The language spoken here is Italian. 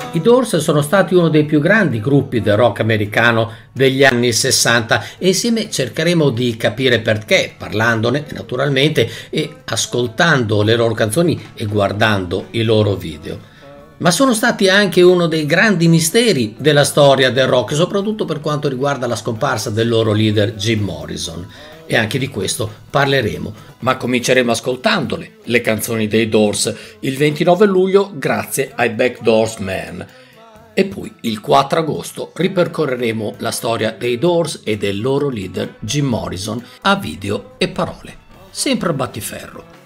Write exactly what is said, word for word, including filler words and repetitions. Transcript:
I Doors sono stati uno dei più grandi gruppi del rock americano degli anni sessanta e insieme cercheremo di capire perché, parlandone naturalmente e ascoltando le loro canzoni e guardando i loro video. Ma sono stati anche uno dei grandi misteri della storia del rock, soprattutto per quanto riguarda la scomparsa del loro leader Jim Morrison. E anche di questo parleremo, ma cominceremo ascoltandole, le canzoni dei Doors, il ventinove luglio grazie ai Backdoor Man. E poi il quattro agosto ripercorreremo la storia dei Doors e del loro leader Jim Morrison a video e parole, sempre a battiferro.